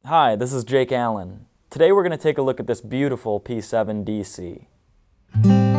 Hi, this is Jake Allen. Today we're going to take a look at this beautiful P7DC.